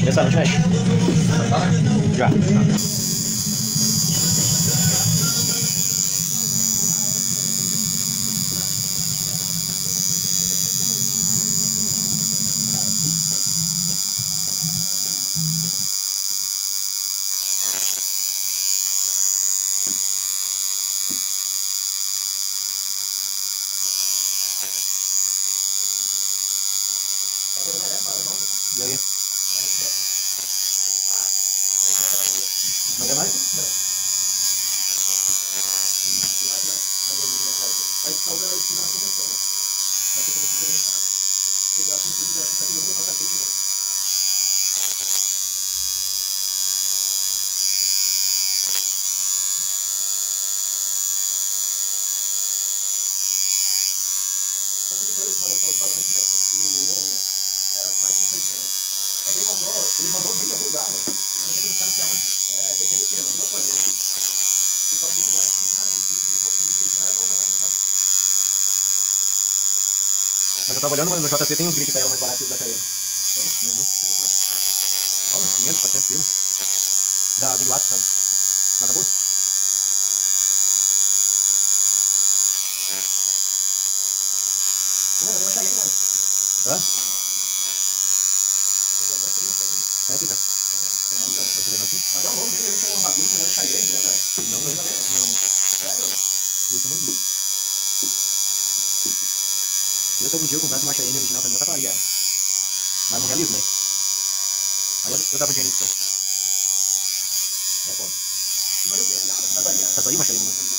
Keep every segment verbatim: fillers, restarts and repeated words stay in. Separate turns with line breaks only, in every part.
Começar, não te mexe. Já. E aí? Não quer mais? Ele mandou bem algum lugar, mano. Não sei que não sabe que é onde. É, tem que ele ter, não vou fazer. Mas eu tava olhando, mas no J C tem uns gritos aí mais baratos da K M. Olha, quinhentos, quatrocentos quilos. Da Big Watts, sabe? Não acabou? Não, eu vou achar ele, mano. Hã? É, fica. Mas é um nome dele, ele tem um bagulho que não era Cheyenne, né, cara? Não, não, não. Isso eu não vi. Eu, se algum dia eu comprasse uma Cheyenne original também, eu taparia ela. Mas não realizo, né? Aí eu, eu dava dinheiro nisso. É foda. Taparia uma Cheyenne, né?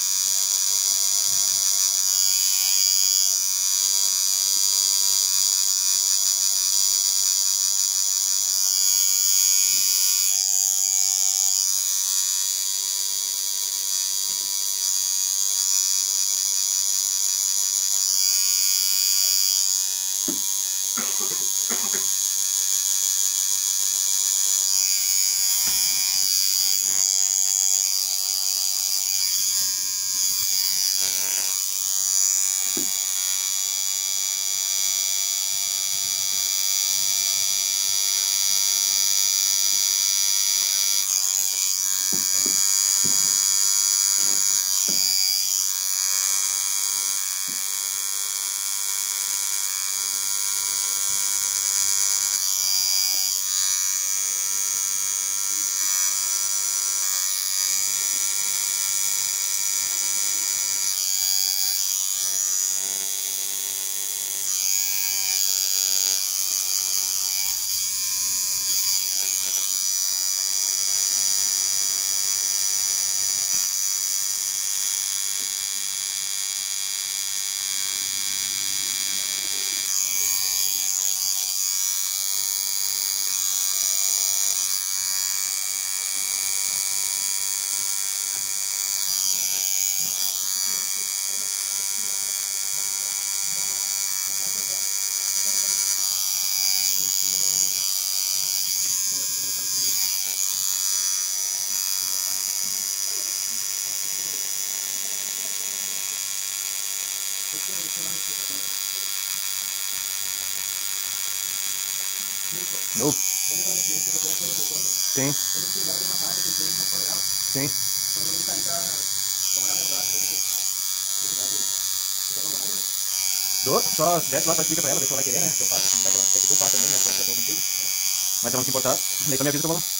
Nope. Sim. Sim. Dou, só desce lá, só explica pra ela, ver se ela vai querer, né? Se eu faço, não vai que ela quer que tu faça também, né? Só que eu tô contigo. Mas se ela não se importar, daí só me avisa que eu vou lá.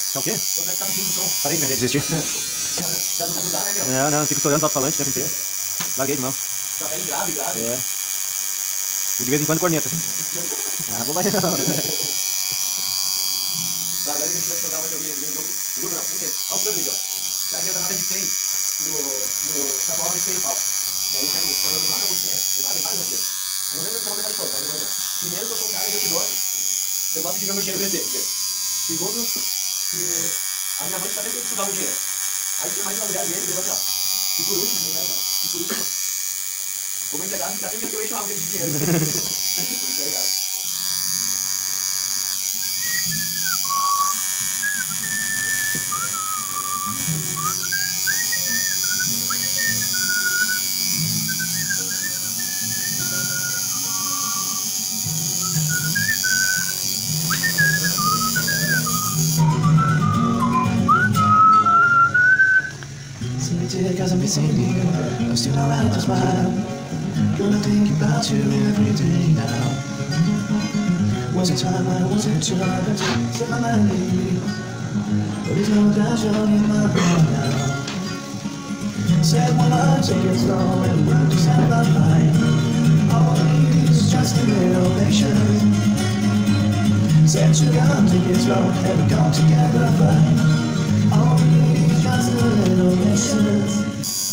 É o quê? Parei de desistir. Não, não, fico estourando os alto-falantes o tempo inteiro. Larguei de mão. É. E de vez em quando corneta. Ah, vou mais não. Olha o plano aqui, ó. Já que eu tava de cem no sacola de cem pau. E aí eu quero falando lá pra você. Você vai levar você. Não lembro que eu vou levar de fora, mas primeiro que eu sou um cara e eu te dou. Eu gosto de ver meu dinheiro crescer. Segundo, que a minha mãe também tem que estudar o dinheiro. Aí tem mais uma mulher dele, assim, ó. E por último, né, cara? E por último, como empregado, já tem que eu encho uma dele de dinheiro. Obrigado.
Cause I'm missing you, I'm still around to smile. Gonna think about you every day now. Was a time I wasn't sure I could set my mind in you, but there's no pleasure in my heart now. Said one I take it slow and we'll just have a fight. All I need is just a little patience. Said you gotta take it slow and we come together fine. All we need is just a little patience.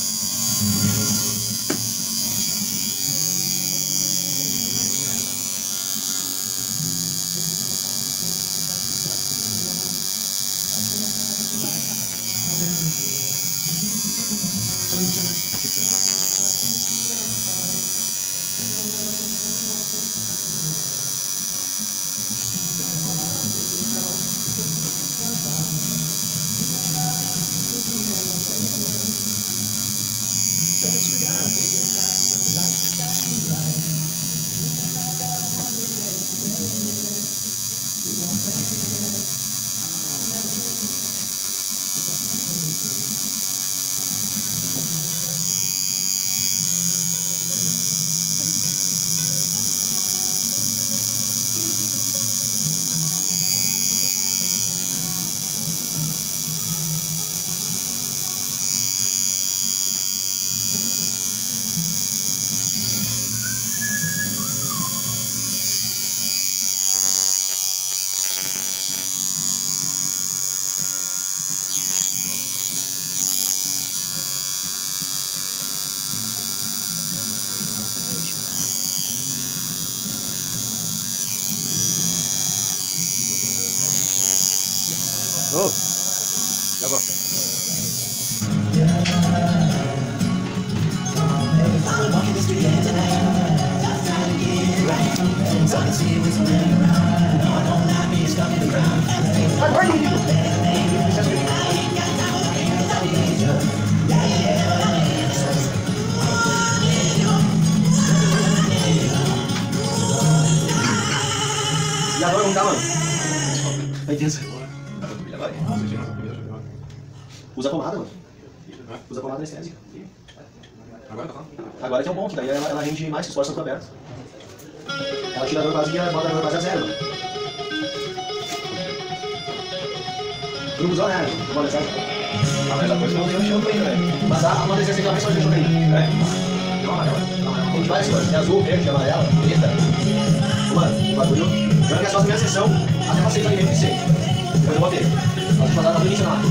Oh, já vou. E agora não dá, mano. Vai dentro. Usa pomada, mano. Usa pomada anestésica.
Agora tá.
Agora que é o bom, que daí ela, ela rende mais, que os poros são tudo abertos. Ela tira a dor quase e bota a dor quase a zero, mano. Tu não usou, né? Pomada anestésica.
Ah, mas a coisa não tem o chão ainda, velho.
Mas a pomada anestésica ela só deixou aí.
É.
Não, amarela. Tem de várias cores. Tem azul, verde, amarela, preta. Mano, o bagulho. Eu quero só a primeira sessão, até passei pra ninguém que sei. Depois eu botei. Pode mandar pra início lá.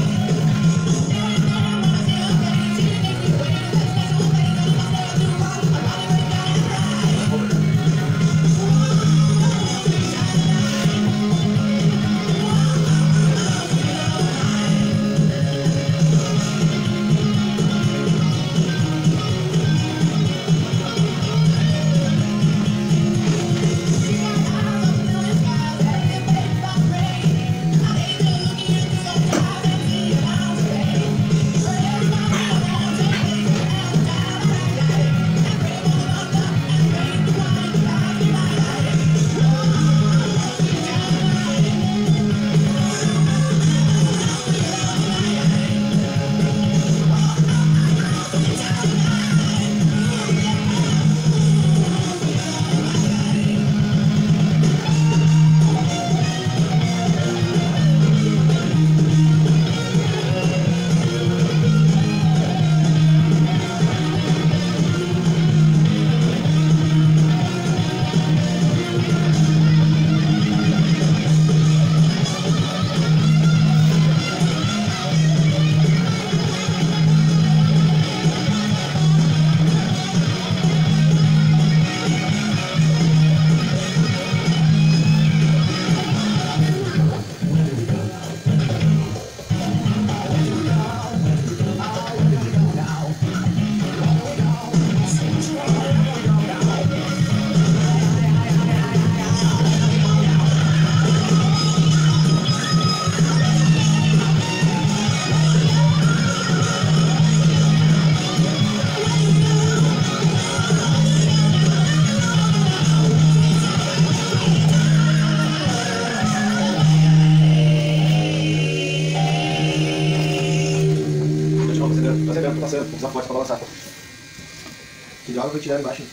forte pra balançar. Se de água que eu tirar embaixo.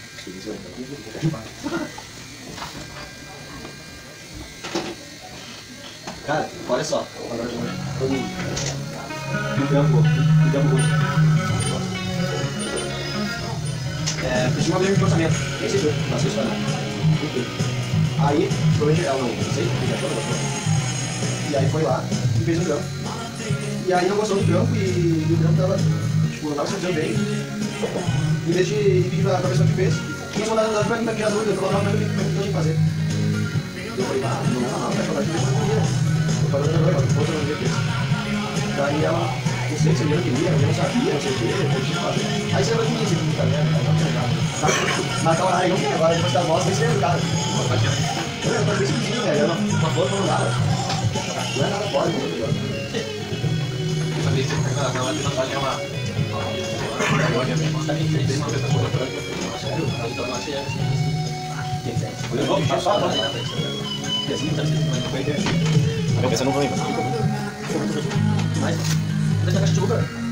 Cara, olha só. Agora todo mundo. Me derrubou. Me derrubou. É, eu tinha uma vez de orçamento. Nem sei se eu faço isso ou não. Enfim. Aí, provavelmente ela não, não sei, já foi, e aí foi lá e fez um grampo. E aí não gostou do grampo e, e o grampo tava, tipo, não tava se fazendo bem. Em vez de pedir pra pessoa que fez, quis mandar das pra mim pra tirar dúvida, eu falava, mas o que eu tinha que fazer? Eu falei, ah, não, não, não, vai falar de vez em quando. Eu falei, não, não, não, outra vez fez. Daí ela, não sei se eu não queria, eu não sabia, não sei o que, eu tinha que fazer. Aí você vai vir esse vídeo também, aí não tem nada. Marcar o horário, não tem agora, depois da voz, vai ser educado. Eu tô pesquisando, velho, uma foto não dá. Não é nada fora, não é nada.
Mas aí você pega na hora de massagem é uma... Tem uma pessoa por trás. Sério? Então eu achei assim. Eu vou passar a mão. E assim, tá sendo mais bem.
A cabeça não vai, mas
Mas, deixa a caixa de lugar.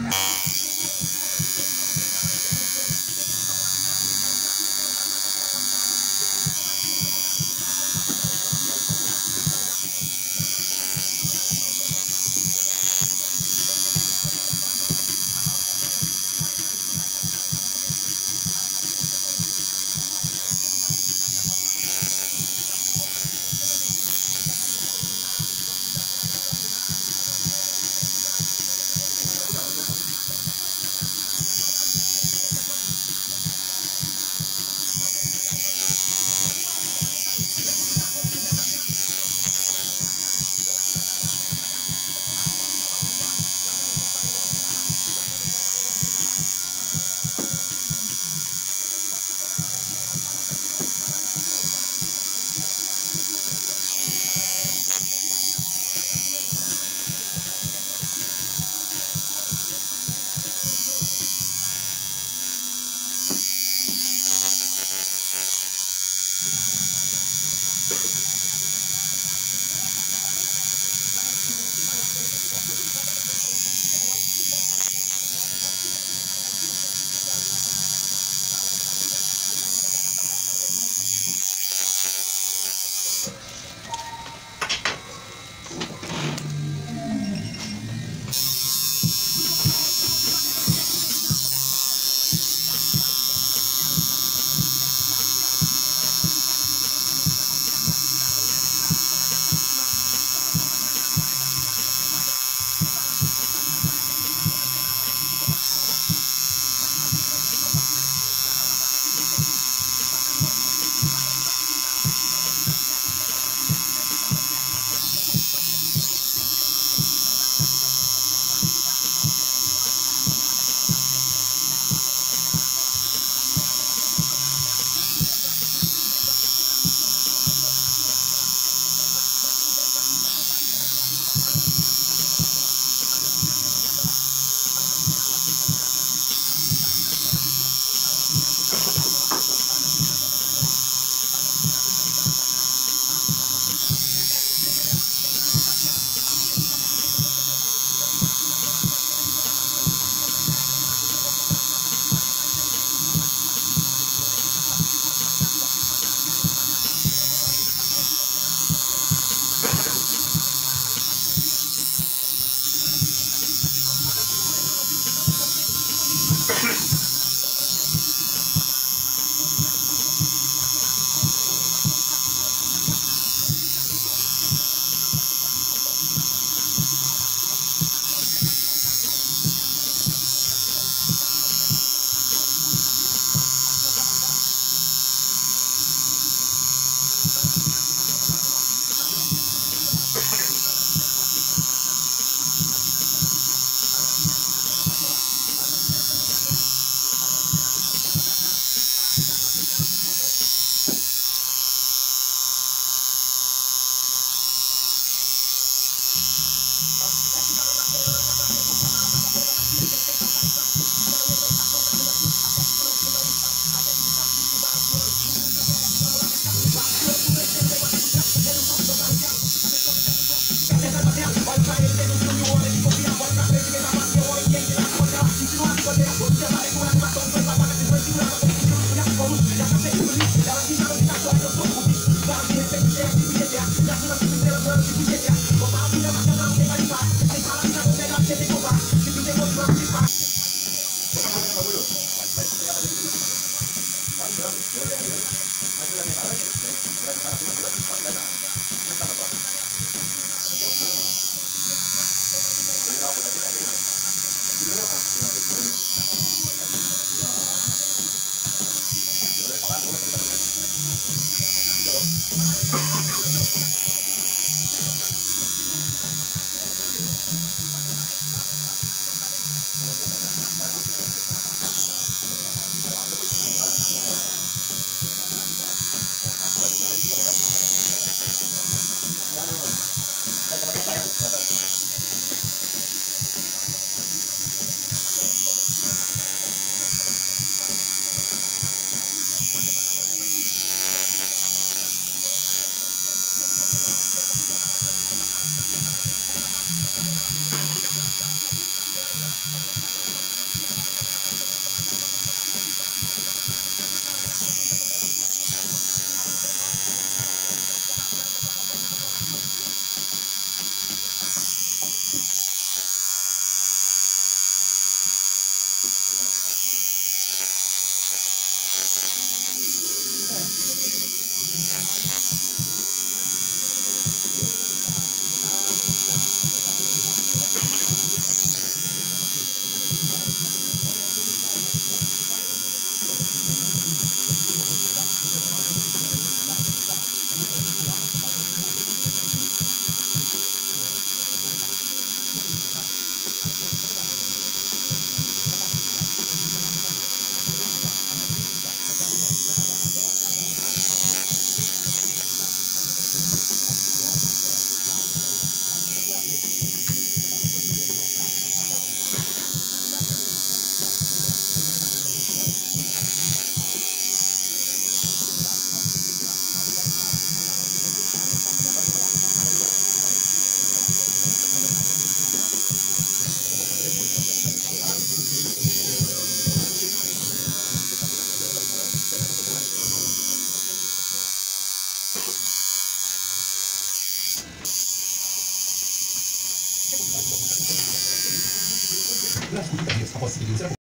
What
Las